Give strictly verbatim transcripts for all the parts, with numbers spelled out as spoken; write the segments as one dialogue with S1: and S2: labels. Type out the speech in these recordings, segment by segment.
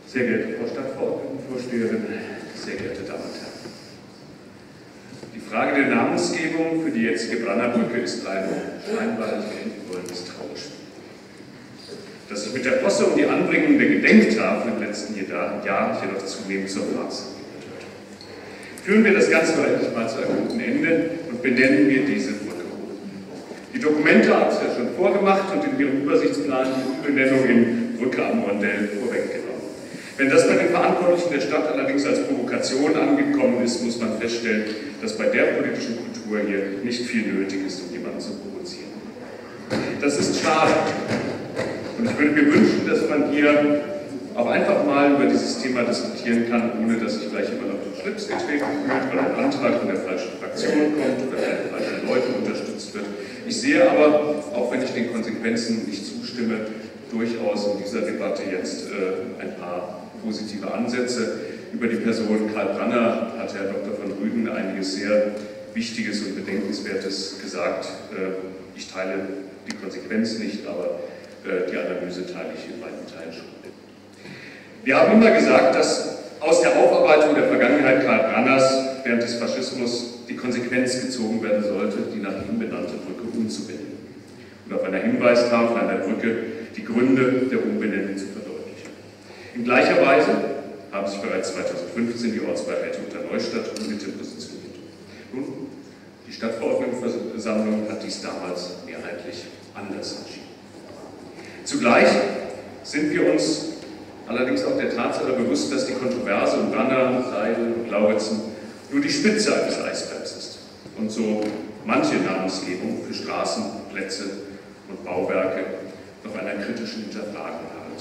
S1: Sehr geehrte Frau Stadtverordnetenvorsteherin, sehr geehrte Damen und Herren. Die Frage der Namensgebung für die jetzige Brennerbrücke ist ein scheinbar wohl misstrauisch. Dass sich mit der Posse um die Anbringung der Gedenktafel im letzten Jahr jedoch zunehmend zur Farce entwickelt wird. Führen wir das Ganze doch endlich mal zu einem guten Ende und benennen wir diese Brücke. Die Dokumente haben es ja schon vorgemacht und in ihrem Übersichtsplan die Benennung in Brücke am Rondell vorweggenommen. Wenn das bei den Verantwortlichen der Stadt allerdings als Provokation angekommen ist, muss man feststellen, dass bei der politischen Kultur hier nicht viel nötig ist, um jemanden zu provozieren. Das ist schade. Und ich würde mir wünschen, dass man hier auch einfach mal über dieses Thema diskutieren kann, ohne dass sich gleich jemand auf den Schlips getreten fühlt, weil ein Antrag von der falschen Fraktion kommt oder von den falschen Leuten unterstützt wird. Ich sehe aber, auch wenn ich den Konsequenzen nicht zustimme, durchaus in dieser Debatte jetzt äh, ein paar positive Ansätze. Über die Person Karl Branner hat Herr Doktor von Rügen einiges sehr Wichtiges und Bedenkenswertes gesagt. Äh, ich teile die Konsequenz nicht, aber äh, die Analyse teile ich in weiten Teilen schon. Wir haben immer gesagt, dass aus der Aufarbeitung der Vergangenheit Karl Branners während des Faschismus die Konsequenz gezogen werden sollte, die nach ihm benannte Brücke umzubenennen. Und auf einer Hinweistafel an der Brücke die Gründe der Umbenennung zu verdeutlichen. In gleicher Weise haben sich bereits zweitausendfünfzehn die Ortsbeiräte unter Neustadt und Mitte positioniert. Nun, die Stadtverordnetenversammlung hat dies damals mehrheitlich anders entschieden. Zugleich sind wir uns allerdings auch der Tatsache bewusst, dass die Kontroverse um Branner, Seidel und Lauritzen nur die Spitze eines Eisbergs ist und so manche Namensgebung für Straßen, Plätze und Bauwerke noch einer kritischen Hinterfragung harrt.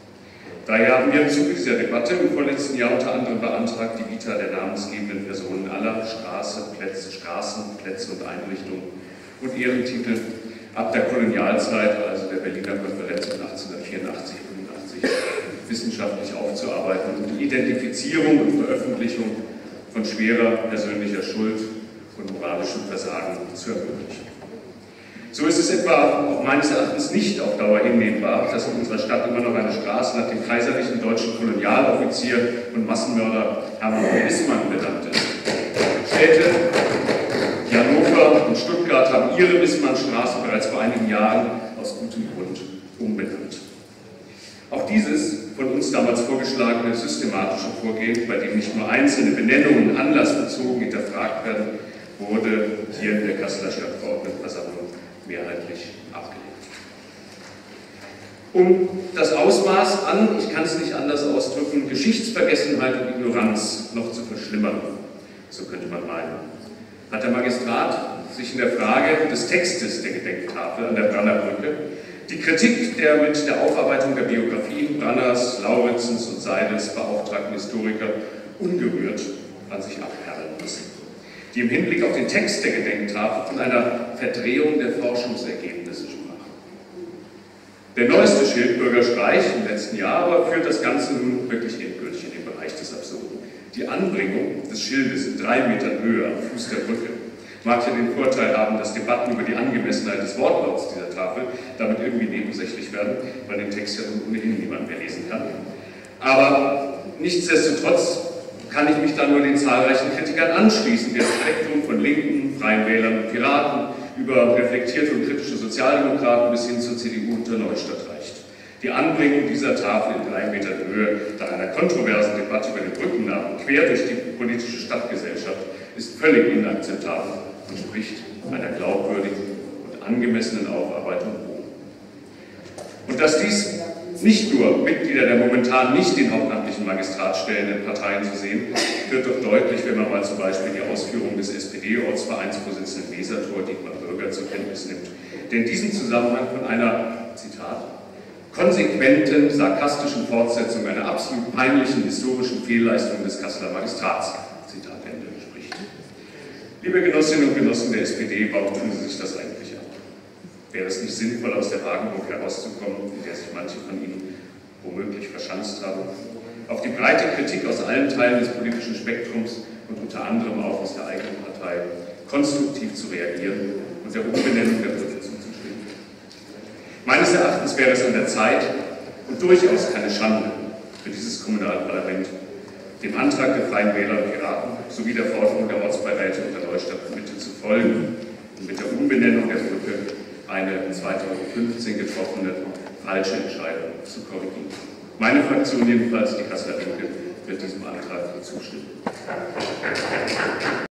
S1: Daher haben wir im Zuge dieser Debatte im vorletzten Jahr unter anderem beantragt, die Vita der namensgebenden Personen aller Straße, Plätze, Straßen, Plätze und Einrichtungen und Ehrentitel ab der Kolonialzeit, also der Berliner Konferenz von achtzehnhundertvierundachtzig fünfundachtzig, wissenschaftlich aufzuarbeiten und die Identifizierung und Veröffentlichung von schwerer persönlicher Schuld und moralischem Versagen zu ermöglichen. So ist es etwa auch meines Erachtens nicht auf Dauer hinnehmbar, dass in unserer Stadt immer noch eine Straße nach dem kaiserlichen deutschen Kolonialoffizier und Massenmörder Hermann von Wissmann benannt ist. Städte wie Hannover und Stuttgart haben ihre Wissmannstraße bereits vor einigen Jahren aus gutem Grund umbenannt. Auch dieses von uns damals vorgeschlagene systematische Vorgehen, bei dem nicht nur einzelne Benennungen anlassbezogen hinterfragt werden, wurde hier in der Kasseler Stadtverordnetenversammlung mehrheitlich abgelehnt. Um das Ausmaß an, ich kann es nicht anders ausdrücken, Geschichtsvergessenheit und Ignoranz noch zu verschlimmern, so könnte man meinen, hat der Magistrat sich in der Frage des Textes der Gedenktafel an der Brennerbrücke die Kritik der mit der Aufarbeitung der Biografien Branners, Lauritzens und Seidels beauftragten Historiker ungerührt an sich abperlen lassen, die im Hinblick auf den Text der Gedenktafel von einer Verdrehung der Forschungsergebnisse sprachen. Der neueste Schildbürger Streich im letzten Jahr aber führt das Ganze nun wirklich endgültig in den Bereich des Absurden. Die Anbringung des Schildes in drei Metern Höhe am Fuß der Brücke mag ja den Vorteil haben, dass Debatten über die Angemessenheit des Wortlauts dieser Tafel damit irgendwie nebensächlich werden, weil den Text ja ohnehin niemand mehr lesen kann. Aber nichtsdestotrotz kann ich mich dann nur den zahlreichen Kritikern anschließen, deren Spektrum von Linken, Freien Wählern und Piraten über reflektierte und kritische Sozialdemokraten bis hin zur C D U unter Neustadt reicht. Die Anbringung dieser Tafel in drei Metern Höhe nach einer kontroversen Debatte über den Brückennamen quer durch die politische Stadtgesellschaft ist völlig inakzeptabel und spricht einer glaubwürdigen und angemessenen Aufarbeitung Rom. Und dass dies nicht nur Mitglieder der momentan nicht den hauptamtlichen Magistrat stellenden Parteien zu sehen, wird doch deutlich, wenn man mal zum Beispiel die Ausführungen des S P D-Ortsvereinsvorsitzenden Wesertor Dietmar Bürger zur Kenntnis nimmt, der in diesem Zusammenhang von einer, Zitat, konsequenten, sarkastischen Fortsetzung einer absolut peinlichen historischen Fehlleistung des Kasseler Magistrats, Zitat Ende, spricht. Liebe Genossinnen und Genossen der S P D, warum tun Sie sich das eigentlich an? Wäre es nicht sinnvoll, aus der Wagenburg herauszukommen, in der sich manche von Ihnen womöglich verschanzt haben, auf die breite Kritik aus allen Teilen des politischen Spektrums und unter anderem auch aus der eigenen Partei konstruktiv zu reagieren und der Umbenennung der Brücke zuzustimmen? Meines Erachtens wäre es an der Zeit und durchaus keine Schande, für dieses dieses Kommunalparlament, dem Antrag der Freien Wähler und Piraten sowie der Forderung der Ortsbeiräte und der Neustadtmitte zu folgen und mit der Umbenennung der Brücke eine zweitausendfünfzehn getroffene falsche Entscheidung zu korrigieren. Meine Fraktion jedenfalls, die Kasseler Linke, wird diesem Antrag zustimmen.